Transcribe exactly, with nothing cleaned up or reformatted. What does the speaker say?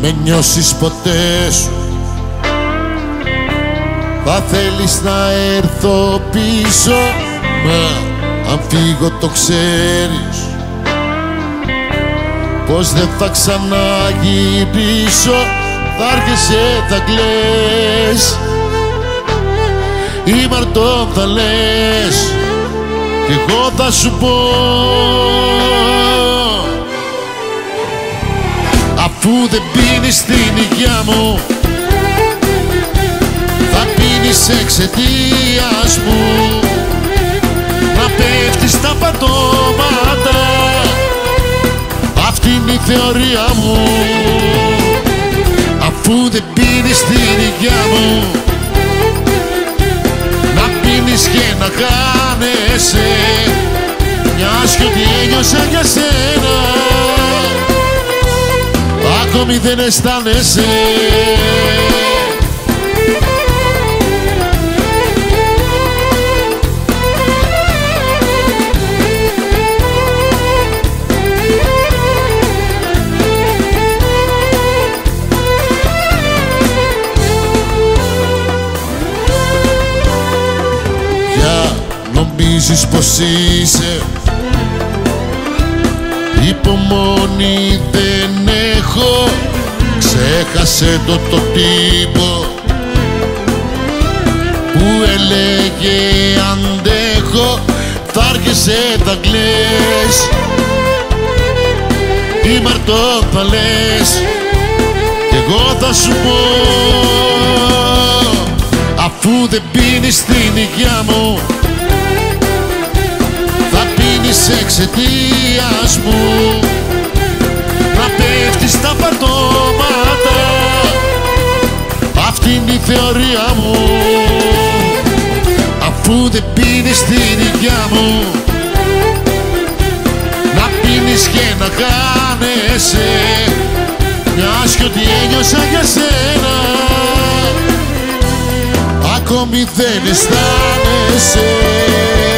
με νιώσεις ποτέ σου. Θα θέλεις να έρθω πίσω, μα αν φύγω το ξέρεις πως δεν θα ξαναγυρίσω. Θα έρχεσαι, θα κλαις, ήμαρτον θα λες κι εγώ θα σου πω, αφού δεν πίνεις την υγειά μου, θα πίνεις εξαιτίας μου. Να πέφτεις στα πατώματα, αυτή είναι η θεωρία μου. Αφού δεν πίνεις την υγειά μου, να πίνεις και να χάνεσαι, μιας κι ό,τι ένιωσα για σένα ακόμη δεν αισθάνεσαι. Νομίζεις πως είσαι υπομονή δεν έχω, ξέχασε το το τύπο που έλεγε αντέχω. Θα έρχεσαι, θα κλαις, ήμαρτον θα λες κι εγώ θα σου πω, αφού δεν πίνεις την υγειά μου, θα πίνεις εξαιτίας μου. Να πέφτεις στα πατώματα, αυτή είναι η θεωρία μου. Αφού δεν πίνεις την υγειά μου, να πίνεις και να χάνεσαι, μιας κι ό,τι ένιωσα για σένα ακόμη δεν αισθάνεσαι.